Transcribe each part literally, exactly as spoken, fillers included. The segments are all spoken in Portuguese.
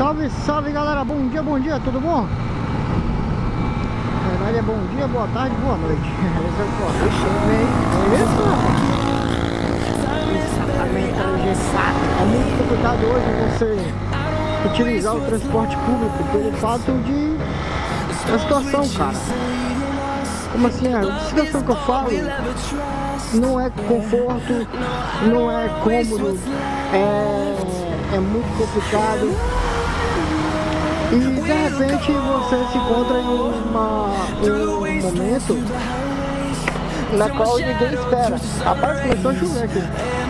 Salve, salve galera, bom dia, bom dia, tudo bom? Na verdade é bom dia, boa tarde, boa noite. Boa noite também, é isso? Exatamente, é muito complicado hoje você utilizar o transporte público pelo fato de a situação, cara. Como assim, a situação que eu falo não é conforto, não é cômodo, é, é muito complicado. E de repente você se encontra em, uma, em um momento na qual ninguém espera. Rapaz, começou a chover aqui.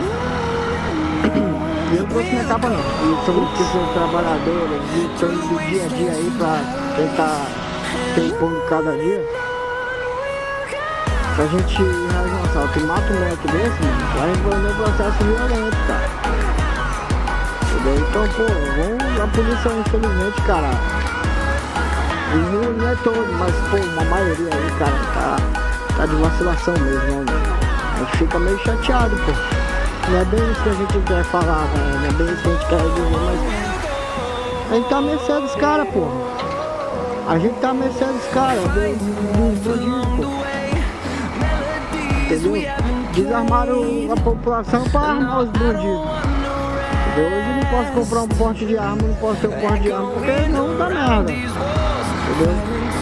E eu não trouxe minha capa não. E sobre o que são trabalhadores e estão do dia a dia aí pra tentar ter o pão de cada dia. Se a gente reage um assalto e mata um moleque desse, mano, vai envolver um processo violento, cara. Então, pô, vamos, a polícia, infelizmente, cara, não é todo, mas, pô, uma maioria aí, cara, tá, tá de vacilação mesmo, né? A gente fica meio chateado, pô. Não é bem isso que a gente quer falar, né? Não é bem isso que a gente quer dizer, mas a gente tá à mercê dos caras, pô. A gente tá à mercê dos caras, dos, dos bandidos, pô. Entendeu? Desarmaram a população pra armar os bandidos. Hoje eu não posso comprar um porte de arma, não posso ter um porte de arma, porque não dá merda. Entendeu?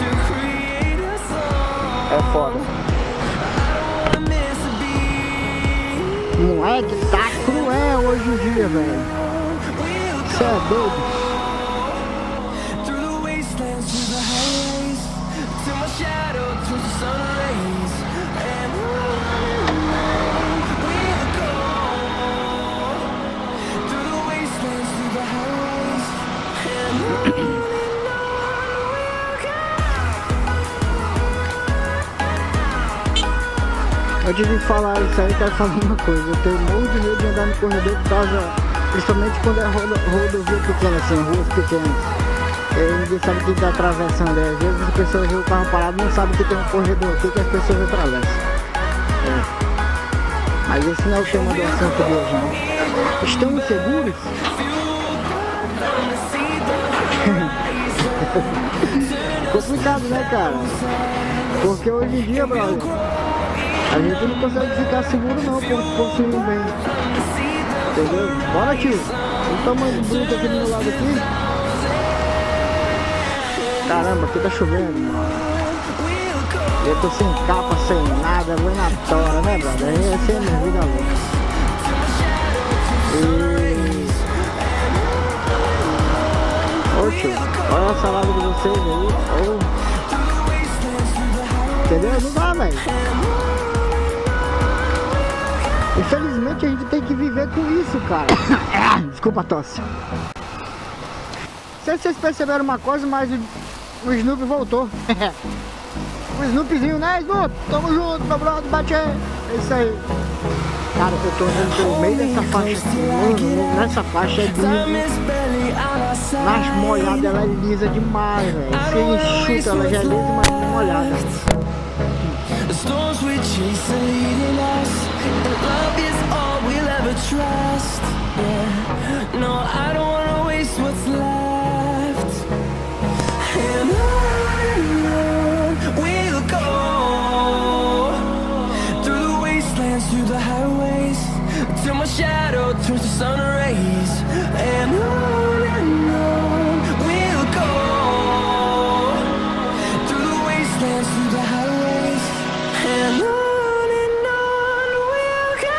É foda. Moleque, tá cruel hoje em dia, velho. Cê é doido. Antes de falar isso aí, eu quero falar uma coisa. Eu tenho muito de medo de andar no corredor por causa, principalmente quando é rodo, rodovia pequena, assim, ruas pequenas. E ninguém sabe quem está atravessando. Às vezes as pessoas veem o carro parado e não sabem que tem um corredor aqui que as pessoas atravessam. É. Mas esse não é o tema do assunto de hoje, não. Estamos seguros? Complicado, né, cara? Porque hoje em dia, brother, a gente não consegue ficar seguro não, por possuindo bem. Entendeu? Bora, tio. O tamanho do bruto aqui do meu lado aqui. Caramba, aqui tá chovendo, mano. Eu tô sem capa, sem nada, vou na tora, né, brother? Aí é sempre vida louca. E... Ô, tio, olha a salada de vocês aí. Oh. Entendeu? Não dá, velho. Infelizmente a gente tem que viver com isso, cara. Desculpa a tosse. Não sei se vocês perceberam uma coisa, mas o Snoopy voltou. O Snoopyzinho, né, Snoopy? Tamo junto, meu brother, bate aí. É isso aí. Cara, eu tô andando pelo meio dessa faixa aqui, mano. Nessa faixa é lisa. Nas molhadas ela é lisa demais, velho. Se enxuta, ela já é lisa, mas molhada. The storms we chase are leading us, and love is all we'll ever trust. Yeah, no, I don't wanna waste what's left. And on we'll go, through the wastelands, through the highways, till my shadow turns to sun rays. And on and on we'll go, through the wastelands, through the highways. And on and on we'll go.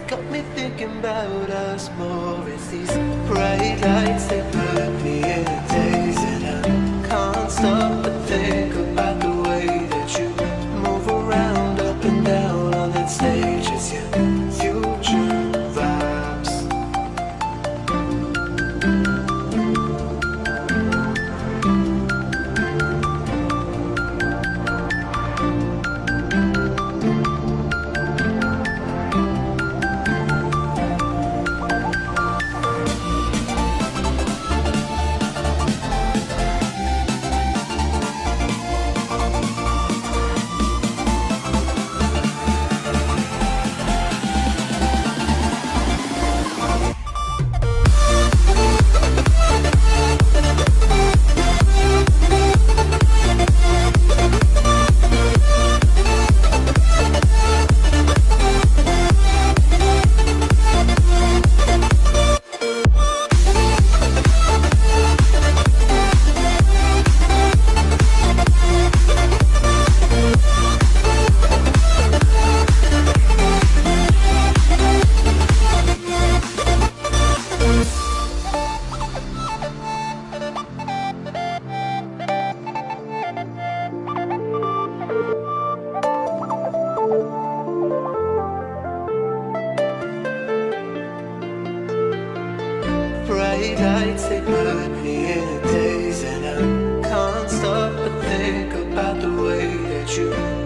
got me thinking about us more. It's these bright lights that put me in a daze, and I can't stop but think about the way that you move around up and down on that stage. It's your future vibes. Bright lights, they put me in a daze, and I can't stop but think about the way that you